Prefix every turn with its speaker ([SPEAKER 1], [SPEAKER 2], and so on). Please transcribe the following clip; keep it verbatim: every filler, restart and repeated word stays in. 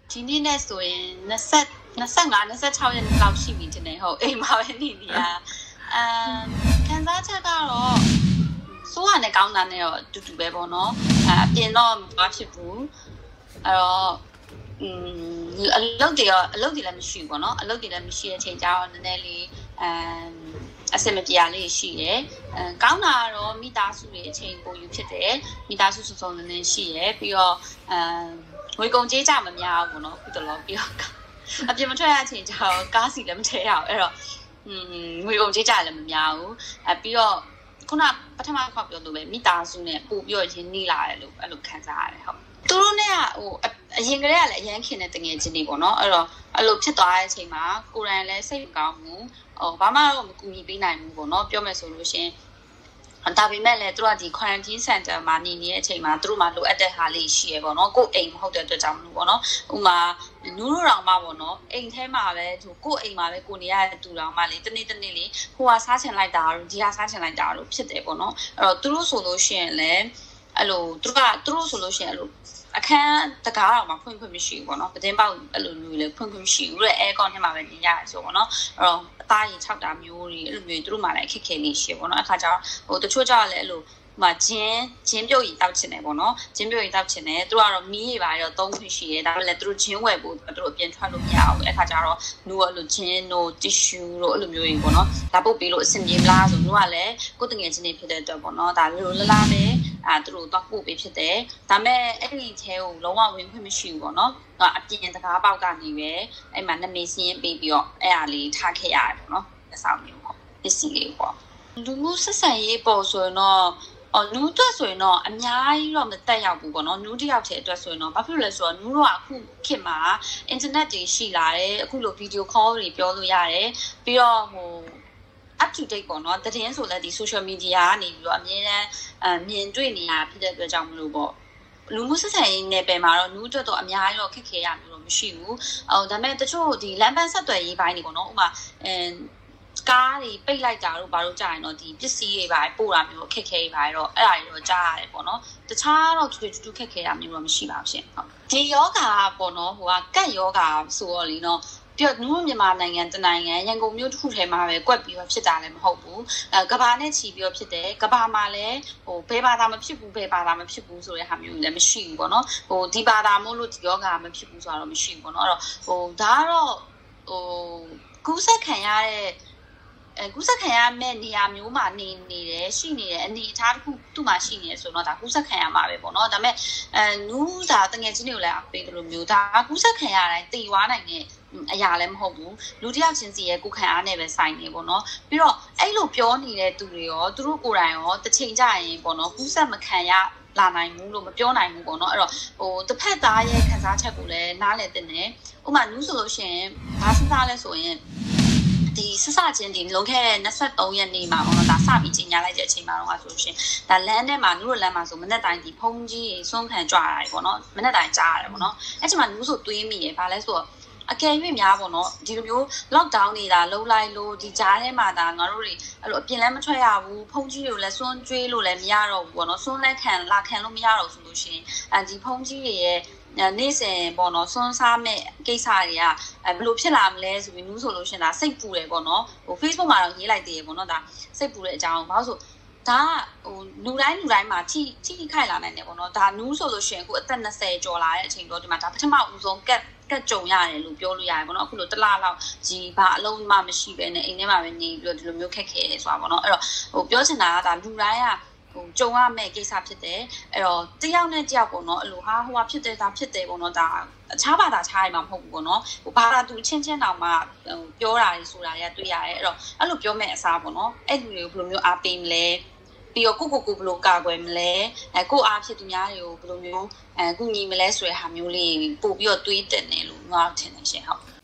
[SPEAKER 1] ဒီနေ့နဲ့ဆိုရင်20 25 26ရက်လောက်ရှိပြီတင်နေဟုတ်အိမ်မှာပဲနေနေရအမ်ခံစားချက်ကတော့စိုးရနဲ့ကောင်းတာနဲ့တော့တူတူပဲပေါ့နော်အပြင်တော့မဖြစ်ဘူးအဲ့တော့อืมအလုပ်တွေရောအလုပ်တွေလည်းမရှိဘူးပေါ့နော်အလုပ်တွေလည်းမရှိတဲ့အချိန်ကျတော့နည်းနည်းလေးအမ်အစမပြာလေးရှိရယ်အဲကောင်းတာကတော့မိသားစုတွေအချိန်ပိုယူဖြစ်တယ်မိသားစုစုစုံနည်းနည်းရှိရယ်ပြီးတော့အမ်ငွေကုန်ကြေးကြမများဘူးပေါ့နော်ခုတလောပြီးတော့အပြင်မထွက်ရအချိန်ကျတော့ကားစီလည်းမထည့်ရအောင်အဲ့တော့อืมငွေကုန်ကြေးကြလည်းမများဘူးအဲပြီးတော့ခုနပထမခေါက်ပြောလို့ပဲမိသားစုနဲ့ပို့ပြီးတော့ရင်းနှီးလာတယ်လို့အဲ့လိုခံစားရတယ်ဟုတ်သူတို့နဲ့ကဟိုအရင်ကတည်းကလည်းအရန်ခင်တဲ့တငယ်ချင်းတွေပေါ့နော်အဲ့တော့အဲ့လိုဖြစ်သွားတဲ့အချိန်မှာကိုယ်တိုင်လည်းစိတ်မကောင်းဘူးဟိုဘာမှတော့မကူညီပေးနိုင်ဘူးပေါ့နော်ပြောမယ်ဆိုလို့ရှင်ဒါပေမဲ့လည်းသူတို့ကဒီ quarantine center မှာနေနေတဲ့အချိန်မှာသူတို့မှလိုအပ်တဲ့ဟာလေးရှိရပေါ့နော်ကိုယ်အိမ်မဟုတ်တဲ့အတွက်ကြောင့်မလို့ပေါ့နော်ဥမာနူးတို့တောင်မှပေါ့နော်အိမ်ထဲမှာပဲသူကိုယ်အိမ်မှာပဲကိုနေရတဲ့သူတောင်မှလေတနေ့တနေ့လေးဟိုဟာစားချင်လိုက်တာတို့ဒီဟာစားချင်လိုက်တာတို့ဖြစ်တယ်ပေါ့နော်အဲ့တော့သူတို့ဆိုလို့ရှိရင်လည်းအဲ့လိုသူတို့ကသူတို့ဆိုလို့ရှိရင်အဲ့လိုအခန်းတကားတော့မှဖွင့်ခွင့်မရှိဘူးပေါ့နော်ပတင်းပေါက်အဲ့လိုမျိုးလေဖွင့်ခွင့်မရှိဘူးတဲ့ aircon ထဲမှာပဲနေရတယ်ဆိုပေါ့နော်အဲ့တော့အသားရည်၆တာမျိုးတွေအဲ့လိုမျိုးသူတို့မှလည်းအခက်ခဲလေးရှိပေါ့နော်အခါကျတော့ဟိုတချို့ကျတော့လည်းအဲ့လိုဟိုမှာဂျင်းဂျင်းပြုတ်ရီတောက်ချင်တယ်ပေါ့နော်ဂျင်းပြုတ်ရီတောက်ချင်တယ်သူတို့ကတော့မီးရပါရောသုံးခွင့်ရှိရဲဒါပေမဲ့လည်းသူတို့ဂျင်းဝယ်ဖို့သူတို့အပြင်ထွက်လို့မရဘူးအဲ့ခါကျတော့နူအဲ့လိုဂျင်းတို့ tissue တို့အဲ့လိုမျိုးကြီးပေါ့နော်ဒါပုတ်ပြီးလို့အဆင်ပြေမလားဆိုနူကလည်းကိုယ်တငယ်ချင်းတွေဖြစ်တဲ့အတွက်ပေါ့နော်ဒါလိုလလားပဲအာသူတို့တော့ပို့ပေးဖြစ်တယ်ဒါပေမဲ့အဲ့ဒီထဲကိုလုံးဝဝင်ခွင့်မရှိဘူးပေါ့နော်အပြင်တကားပေါက်ကနေပဲအဲ့မှာနမေစင်းပေးပြီးတော့အဲ့အားလေးထားခဲ့ရတယ်ပေါ့နော်အဆောင်မျိုးပေါ့ပစ္စည်းလေးပေါ့လူမှုဆက်ဆံရေးပေါ်ဆိုရင်တော့အော်နူးအတွက်ဆိုရင်တော့အများကြီးတော့မတက်ရောက်ဘူးပေါ့နော်နူးတယောက်တည်းအတွက်ဆိုရင်တော့ဘာဖြစ်လို့လဲဆိုတော့နူးတော့အခုခေတ်မှာ internet တွေရှိလာတယ်အခုလို video call တွေပြောလို့ရတယ်ပြီးတော့ဟို up to date ပေါ့နော်တည်င်းဆိုလည်းဒီ social media ကနေပြီးတော့အမြဲတမ်းအမြင်တွေ့နေရဖြစ်တဲ့အတွက်ကြောင့်မလို့ပေါ့လူမှုဆက်ဆံရေးနယ်ပယ်မှာတော့နူးအတွက်တော့အများကြီးတော့ခက်ခဲရမျိုးတော့မရှိဘူးအော်ဒါပေမဲ့တချို့ဒီလမ်းပန်းဆက်သွယ်ရေးပိုင်းတွေပေါ့နော်ဥပမာအမ်ကားတွေပိတ်လိုက်တာတို့ဘာလို့ကြာရင်တော့ဒီပစ္စည်းတွေပါပို့တာမျိုးအခက်ခဲတွေပါတော့အဲ့ဒါတွေတော့ကြားရတယ်ပေါ့နော်တခြားတော့တူတူတူခက်ခဲတာမျိုးတော့မရှိပါဘူးရှင်ဟုတ်ဒီယောဂါပေါ့နော်ဟိုကကတ်ယောဂါဆိုတော့လीနော်ပြီးတော့နူးမြန်မာနိုင်ငံတနိုင်ငံရန်ကုန်မြို့တစ်ခုထဲမှာပဲကွက်ပြီးတော့ဖြစ်တာလည်းမဟုတ်ဘူးအဲကဘာနဲ့ချီပြီးတော့ဖြစ်တယ်ကဘာမှာလည်းဟိုဘယ်ဘာသာမဖြစ်ဘူးဘယ်ဘာသာမဖြစ်ဘူးဆိုတဲ့ဟာမျိုးလည်းမရှိဘူးပေါ့နော်ဟိုဒီဘာသာမို့လို့ဒီယောဂါမဖြစ်ဘူးဆိုတော့မရှိဘူးပေါ့နော်အဲ့တော့ဟိုဒါကတော့ဟိုကူးစက်ခံရတဲ့အဲကူးစက်ခံရမဲ့နေရာမျိုးမှာနေနေတယ်ရှိနေတယ်အနေအထားတစ်ခုသူ့မှာရှိနေတယ်ဆိုတော့ဒါကူးစက်ခံရမှာပဲပေါ့နော်ဒါပေမဲ့အဲနူးဒါတငယ်ချင်းတွေကိုလည်းအပေးတယ်လို့မျိုးဒါကူးစက်ခံရတိုင်းတည်သွားနိုင်တဲ့အရာလည်းမဟုတ်ဘူးလူတစ်ယောက်ချင်းစီရဲ့ကိုယ်ခံအားနဲ့ပဲဆိုင်နေပေါ့နော်ပြီးတော့အဲ့လိုပြောနေတဲ့သူတွေရောသူတို့ကိုယ်တိုင်ရောတစ်ချိန်ကြရင်ပေါ့နော်ကူးစက်မခံရလာနိုင်ဘူးလို့မပြောနိုင်ဘူးပေါ့နော်အဲ့တော့ဟိုတစ်ဖက်သားရဲ့ခံစားချက်ကိုလည်းနားလည်တင်တယ်ဥပမာနူးဆိုလို့ရှိရင်ဘာစဉ်းစားလဲဆိုရင်ဒီဆဆချင်းဒီလုံခဲ့တဲ့23ရက်နေ့မှာပေါ့နော်ဒါစပြီးချိန်ညာလိုက်တဲ့အချိန်မှာတော့ဆိုရှင်ဒါလမ်းထဲမှာနူးတို့လမ်းမှာဆိုမနေ့တိုင်းဒီဖုန်းကြီးစွန့်ခံကြွရတယ်ပေါ့နော်မနေ့တိုင်းကြားရတယ်ပေါ့နော်အဲ့ချိန်မှာနူးဆိုတွေးမိရဘာလဲဆိုတော့အကယ်၍များပေါ့နော်ဒီလိုမျိုး lockdown နေတာလုံးလိုက်လို့ဒီကြားထဲမှာဒါငါတို့တွေအဲ့လိုအပြင်လည်းမထွက်ရဘူးဖုန်းကြီးတွေကိုလည်းစွန့်ကျွေးလို့လည်းမရတော့ဘူးပေါ့နော်စွန့်လက်ခံလာခံလို့မရတော့ဆိုလို့ရှိရင်အဲဒီဖုန်းကြီးတွေရဲ့နေ့စဉ်ပေါ့နော်စွန်းစားမဲ့ကိစ္စတွေကအဲဘယ်လိုဖြစ်လာမလဲဆိုပြီးနူးဆိုလို့ရှင်ဒါစိတ်ပူတယ်ပေါ့နော်ဟို Facebook မှာတော့ရေးလိုက်သေးတယ်ပေါ့နော်ဒါစိတ်ပူတဲ့အကြောင်းဘာလို့ဆိုဒါဟိုလူတိုင်းလူတိုင်းမှာထိထိခိုက်လာနိုင်တယ်ပေါ့နော်ဒါနူးဆိုလို့ရှင်အခုအသက်20ကျော်လာတဲ့အချိန်တော့ဒီမှာဒါပထမဦးဆုံးကတ်ကတ်ကြုံရတယ်လို့ပြောလို့ရတယ်ပေါ့နော်အခုလိုတစ်လလောက်ကြီးဘာအလုံးမှမရှိပဲနဲ့အိမ်ထဲမှာပဲနေပြီးတော့ဒီလိုမျိုးခက်ခဲတယ်ဆိုတာပေါ့နော်အဲ့တော့ဟိုပြောချင်တာကဒါလူတိုင်းကဟိုကြုံရမယ့်ကိစ္စဖြစ်တယ်အဲ့တော့တယောက်နဲ့တယောက်ပေါ့နော်အဲ့လိုဟာဟိုဟာဖြစ်တယ်ဒါဖြစ်တယ်ပေါ့နော်ဒါအခြားဘာသာခြားရမှာမဟုတ်ဘူးပေါ့နော်ဟိုဘာသာသူချင်းချင်းတောင်မှဟိုပြောတာတွေဆိုတာတွေကတွေ့ရတယ်အဲ့တော့အဲ့လိုပြောမဲ့အစားပေါ့နော်အဲ့လူတွေကိုဘယ်လိုမျိုးအားပေးမလဲပြီးတော့ကိုကိုကိုဘယ်လိုကာကွယ်မလဲအဲကိုအားဖြစ်သူများတွေကိုဘယ်လိုမျိုးအဲကုညီမလဲဆိုတဲ့ဟာမျိုးလေးပို့ပြီးတော့တွေးတက်နေလို့ငါထင်တယ်ရှင်ဟုတ်